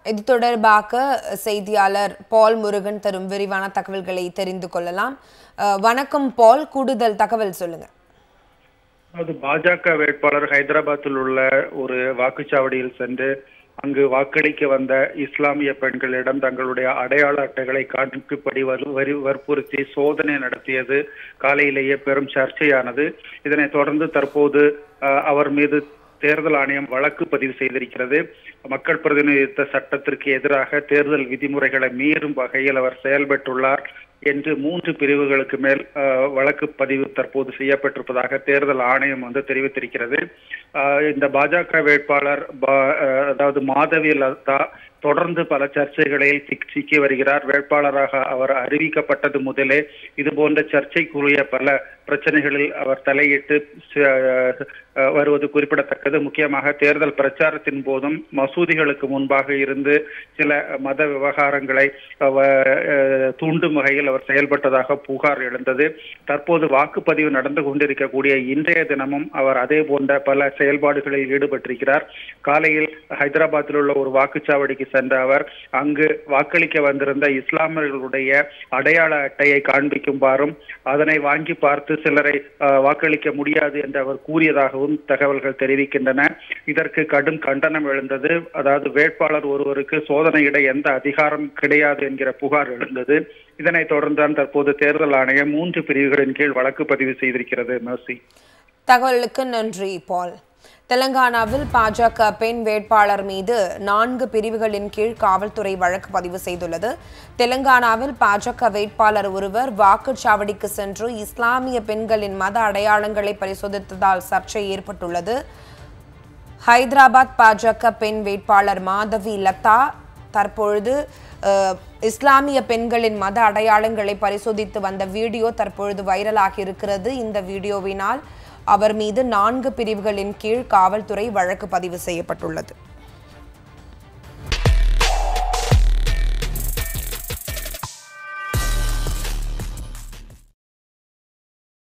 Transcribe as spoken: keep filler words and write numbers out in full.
இது தொடர்பாக செய்தியாளர் பால் முருகன் தரும் விரிவான தகவல்களை தெரிந்து கொள்ளலாம். வணக்கம் பால், கூடுதல் தகவல் சொல்லுங்க. அது பாஜக வேட்பாளர் ஹைதராபாத்தில் உள்ள ஒரு வாக்குச்சாவடியில் சென்று அங்கு வாக்களிக்க வந்த இஸ்லாமிய பெண்களிடம் தங்களுடைய அடையாள அட்டைகளை காண்பிக்கும்படி வரி வற்புறுத்தி சோதனை நடத்தியது காலையிலேயே பெரும் சர்ச்சையானது. இதனைத் தொடர்ந்து தற்போது அவர் மீது தேர்தல் ஆணையம் வழக்கு பதிவு செய்திருக்கிறது. மக்கள் பிரதிநிதித்துவ சட்டத்திற்கு எதிராக தேர்தல் விதிமுறைகளை மீறும் வகையில் அவர் செயல்பட்டுள்ளார் என்று மூன்று பிரிவுகளுக்கு மேல் வழக்கு பதிவு தற்போது செய்யப்பட்டிருப்பதாக தேர்தல் ஆணையம் வந்து தெரிவித்திருக்கிறது. இந்த பாஜக வேட்பாளர் அதாவது மாதவி லதா தொடர்ந்து பல சர்ச்சைகளில் சிக்கி வருகிறார். வேட்பாளராக அவர் அறிவிக்கப்பட்டது முதலே இது போன்ற சர்ச்சைக்குரிய பல பிரச்சனைகளில் அவர் தலையிட்டு வருவது குறிப்பிடத்தக்கது. முக்கியமாக தேர்தல் பிரச்சாரத்தின் போதும் மசூதிகளுக்கு முன்பாக இருந்து சில மத விவகாரங்களை தூண்டும் வகையில் அவர் செயல்பட்டதாக புகார் எழுந்தது. தற்போது வாக்குப்பதிவு நடந்து கொண்டிருக்கக்கூடிய இன்றைய தினமும் அவர் அதே போன்ற பல செயல்பாடுகளில் ஈடுபட்டிருக்கிறார். காலையில் ஹைதராபாத்தில் உள்ள ஒரு வாக்குச்சாவடிக்கு சென்ற அவர் அங்கு வாக்களிக்க வந்திருந்த இஸ்லாமியர்களுடைய அடையாள அட்டையை காண்பிக்குமாறும் அதனை வாங்கி பார்த்து சிலரை வாக்களிக்க முடியாது என்று அவர் கூறியதாகவும் தகவல்கள் தெரிவிக்கின்றன. இதற்கு கடும் கண்டனம் எழுந்தது. அதாவது வேட்பாளர் ஒருவருக்கு சோதனையிட எந்த அதிகாரம் கிடையாது என்கிற புகார் எழுந்தது. இதனைத் தொடர்ந்துதான் தற்போது தேர்தல் ஆணையம் மூன்று பிரிவுகளின் கீழ் வழக்கு பதிவு செய்திருக்கிறது. மெர்சி, தகவலுக்கு நன்றி பால். தெலங்கானாவில் பாஜக பெண் வேட்பாளர் மீது நான்கு பிரிவுகளின் கீழ் காவல்துறை வழக்கு பதிவு செய்துள்ளது. தெலங்கானாவில் பாஜக வேட்பாளர் ஒருவர் வாக்குச்சாவடிக்கு சென்று இஸ்லாமிய பெண்களின் மத அடையாளங்களை பரிசோதித்ததால் சர்ச்சை ஏற்பட்டுள்ளது. ஹைதராபாத் பாஜக பெண் வேட்பாளர் மாதவி லதா தற்பொழுது இஸ்லாமிய பெண்களின் மத அடையாளங்களை பரிசோதித்து வந்த வீடியோ தற்பொழுது வைரலாகி இருக்கிறது. இந்த வீடியோவினால் அவர் மீது நான்கு பிரிவுகளின் கீழ் காவல்துறை வழக்கு பதிவு செய்யப்பட்டுள்ளது.